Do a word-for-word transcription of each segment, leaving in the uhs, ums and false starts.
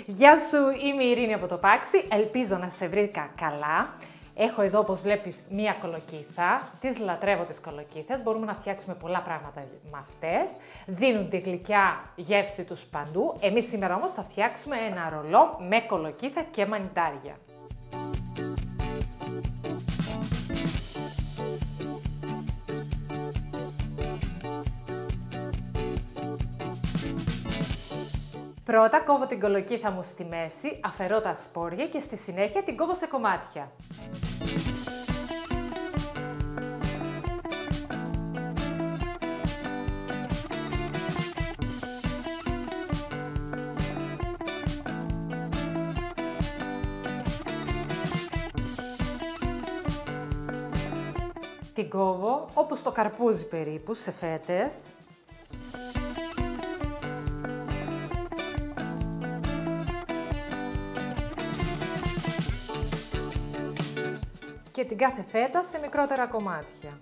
Γεια σου, είμαι η Ειρήνη από το Πάξι. Ελπίζω να σε βρήκα καλά. Έχω εδώ, όπως βλέπεις, μία κολοκύθα. Τις λατρεύω τις κολοκύθες. Μπορούμε να φτιάξουμε πολλά πράγματα με αυτές. Δίνουν τη γλυκιά γεύση τους παντού. Εμείς σήμερα όμως θα φτιάξουμε ένα ρολό με κολοκύθα και μανιτάρια. Πρώτα κόβω την κολοκύθα μου στη μέση, αφαιρώ τα σπόρια και στη συνέχεια την κόβω σε κομμάτια. Την κόβω όπως το καρπούζι περίπου, σε φέτες. Και την κάθε φέτα σε μικρότερα κομμάτια.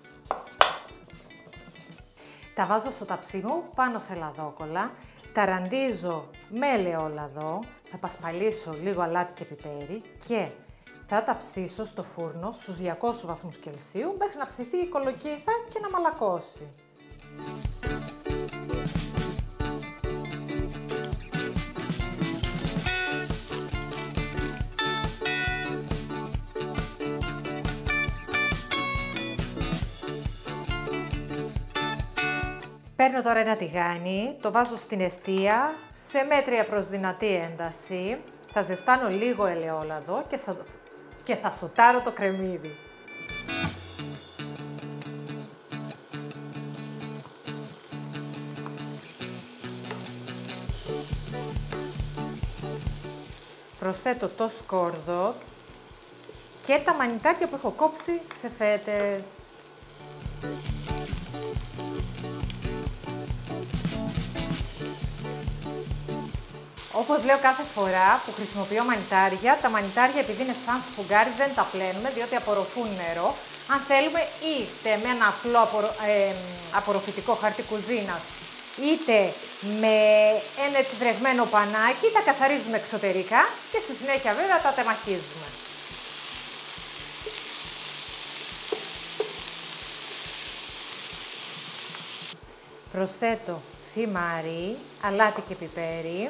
Τα βάζω στο ταψί μου πάνω σε λαδόκολλα, τα ραντίζω με ελαιόλαδο, θα πασπαλίσω λίγο αλάτι και πιπέρι και θα τα ψήσω στο φούρνο στους διακόσιους βαθμούς Κελσίου μέχρι να ψηθεί η κολοκύθα και να μαλακώσει. Παίρνω τώρα ένα τηγάνι, το βάζω στην εστία σε μέτρια προς δυνατή ένταση. Θα ζεστάνω λίγο ελαιόλαδο και, σα... και θα σοτάρω το κρεμμύδι. Προσθέτω το σκόρδο και τα μανιτάρια που έχω κόψει σε φέτες. Όπως λέω κάθε φορά που χρησιμοποιώ μανιτάρια, τα μανιτάρια επειδή είναι σαν σφουγγάρι δεν τα πλένουμε διότι απορροφούν νερό. Αν θέλουμε είτε με ένα απλό απορροφ... ε, απορροφητικό χαρτί κουζίνας, είτε με ένα έτσι βρεγμένο πανάκι, τα καθαρίζουμε εξωτερικά και στη συνέχεια βέβαια τα τεμαχίζουμε. Προσθέτω θυμάρι, αλάτι και πιπέρι.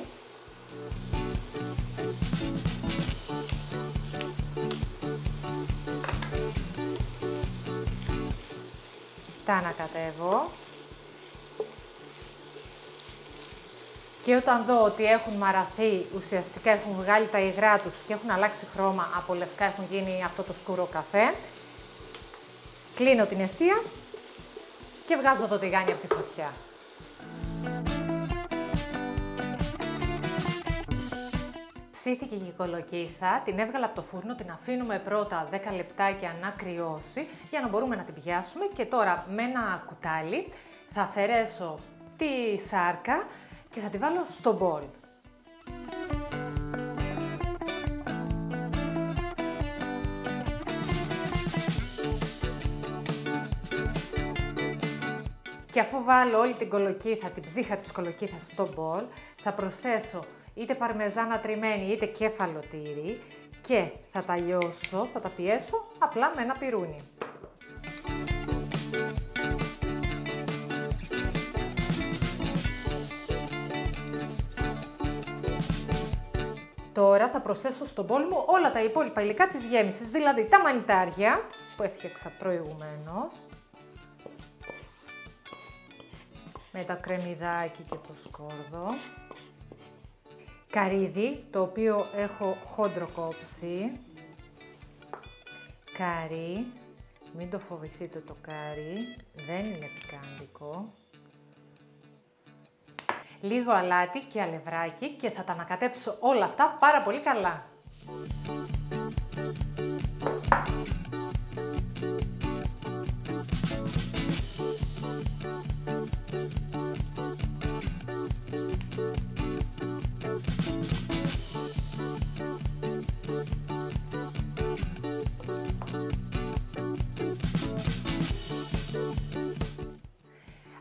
Τα ανακατεύω και όταν δω ότι έχουν μαραθεί, ουσιαστικά έχουν βγάλει τα υγρά τους και έχουν αλλάξει χρώμα, από λευκά έχουν γίνει αυτό το σκούρο καφέ, κλείνω την εστία και βγάζω το τηγάνι από τη φωτιά. Ψήθηκε η κολοκύθα, την έβγαλα από το φούρνο, την αφήνουμε πρώτα δέκα λεπτάκια να κρυώσει για να μπορούμε να την πιάσουμε και τώρα με ένα κουτάλι θα αφαιρέσω τη σάρκα και θα τη βάλω στο μπολ. Και αφού βάλω όλη την κολοκύθα, την ψύχα της κολοκύθας στο μπολ, θα προσθέσω είτε παρμεζάνα τριμμένη είτε κέφαλο τύρι και θα τα λιώσω, θα τα πιέσω απλά με ένα πιρούνι. Τώρα θα προσθέσω στον μπολ μου όλα τα υπόλοιπα υλικά της γέμισης, δηλαδή τα μανιτάρια που έφτιαξα προηγουμένως, με τα κρεμμυδάκι και το σκόρδο, καρύδι, το οποίο έχω χόντρο κόψει, καρύ, μην το φοβηθείτε το καρύ, δεν είναι πικάντικο, λίγο αλάτι και αλευράκι και θα τα ανακατέψω όλα αυτά πάρα πολύ καλά.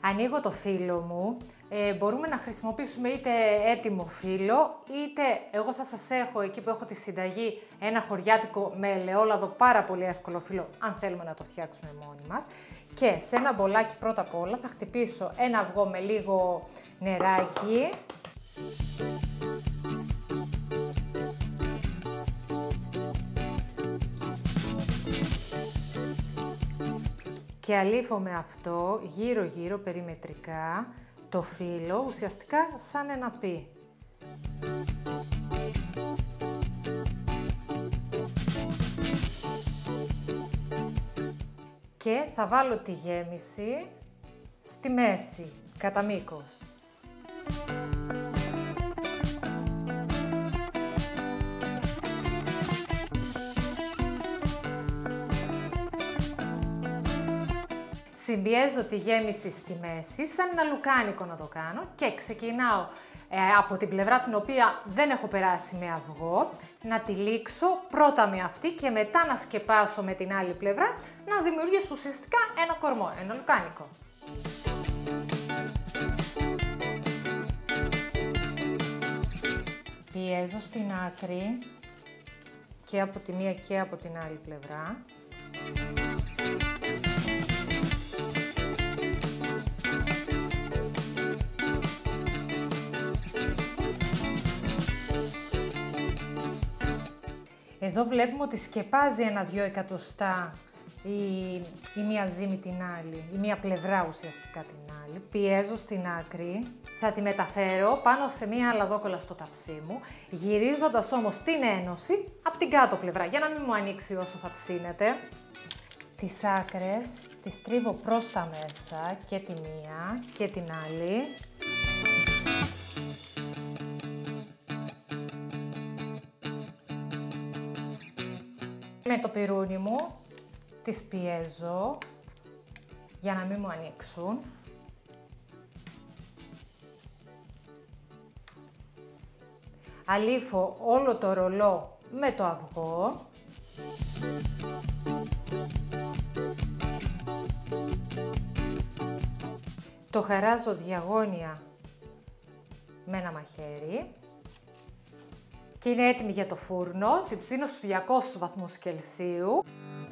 Ανοίγω το φύλλο μου. Ε, μπορούμε να χρησιμοποιήσουμε είτε έτοιμο φύλλο, είτε εγώ θα σας έχω εκεί που έχω τη συνταγή ένα χωριάτικο με ελαιόλαδο, πάρα πολύ εύκολο φύλλο, αν θέλουμε να το φτιάξουμε μόνοι μας. Και σε ένα μπολάκι πρώτα απ' όλα θα χτυπήσω ένα αυγό με λίγο νεράκι. Και αλήφω με αυτό γύρω-γύρω περιμετρικά το φύλλο, ουσιαστικά σαν ένα πι. Και θα βάλω τη γέμιση στη μέση, κατά μήκος. Συμπιέζω τη γέμιση στη μέση, σαν ένα λουκάνικο να το κάνω και ξεκινάω ε, από την πλευρά την οποία δεν έχω περάσει με αυγό, να τυλίξω πρώτα με αυτή και μετά να σκεπάσω με την άλλη πλευρά, να δημιουργήσω ουσιαστικά ένα κορμό, ένα λουκάνικο. Πιέζω στην άκρη και από τη μία και από την άλλη πλευρά. Εδώ βλέπουμε ότι σκεπάζει ένα-δυο εκατοστά η, η μία ζύμη την άλλη, η μία πλευρά ουσιαστικά την άλλη. Πιέζω στην άκρη, θα τη μεταφέρω πάνω σε μία αλαδόκολλα στο ταψί μου, γυρίζοντας όμως την ένωση από την κάτω πλευρά, για να μην μου ανοίξει όσο θα ψήνεται. Τις άκρες τις τρίβω προς τα μέσα και τη μία και την άλλη. Με το πιρούνι μου τις πιέζω για να μην μου ανοίξουν. Αλήφω όλο το ρολό με το αυγό. Το χαράζω διαγώνια με ένα μαχαίρι. Και είναι έτοιμη για το φούρνο, την ψήνω στους διακόσιους βαθμούς Κελσίου.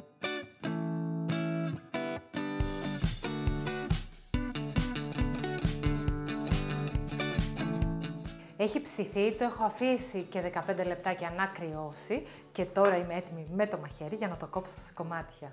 Έχει ψηθεί, το έχω αφήσει και δεκαπέντε λεπτάκια να κρυώσει και τώρα είμαι έτοιμη με το μαχαίρι για να το κόψω σε κομμάτια.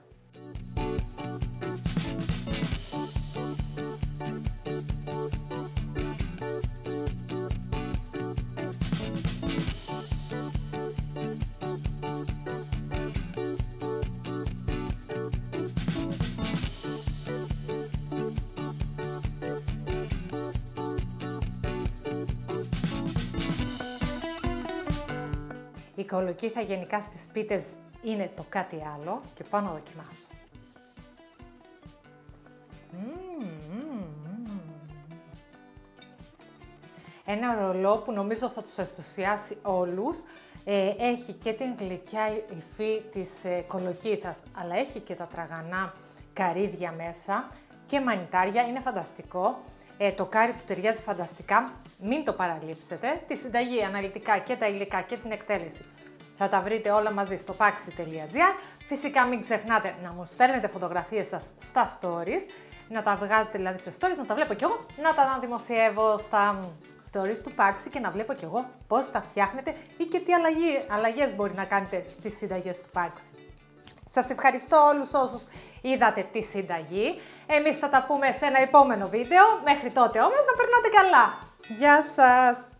Η κολοκύθα γενικά στις πίτες είναι το κάτι άλλο και πάω να δοκιμάσω. Mm, mm, mm. Ένα ρολό που νομίζω θα τους ενθουσιάσει όλους. Ε, έχει και την γλυκιά υφή της ε, κολοκύθας, αλλά έχει και τα τραγανά καρύδια μέσα και μανιτάρια, είναι φανταστικό. Ε, το κάρι του ταιριάζει φανταστικά, μην το παραλείψετε. Τη συνταγή αναλυτικά και τα υλικά και την εκτέλεση θα τα βρείτε όλα μαζί στο paxi τελεία gr. Φυσικά μην ξεχνάτε να μου στέλνετε φωτογραφίες σας στα stories, να τα βγάζετε δηλαδή σε stories, να τα βλέπω κι εγώ, να τα αναδημοσιεύω στα stories του paxi και να βλέπω κι εγώ πώς τα φτιάχνετε ή και τι αλλαγή, αλλαγές μπορεί να κάνετε στις συνταγές του paxi. Σας ευχαριστώ όλους όσους είδατε τη συνταγή. Εμείς θα τα πούμε σε ένα επόμενο βίντεο. Μέχρι τότε όμως να περνάτε καλά. Γεια σας!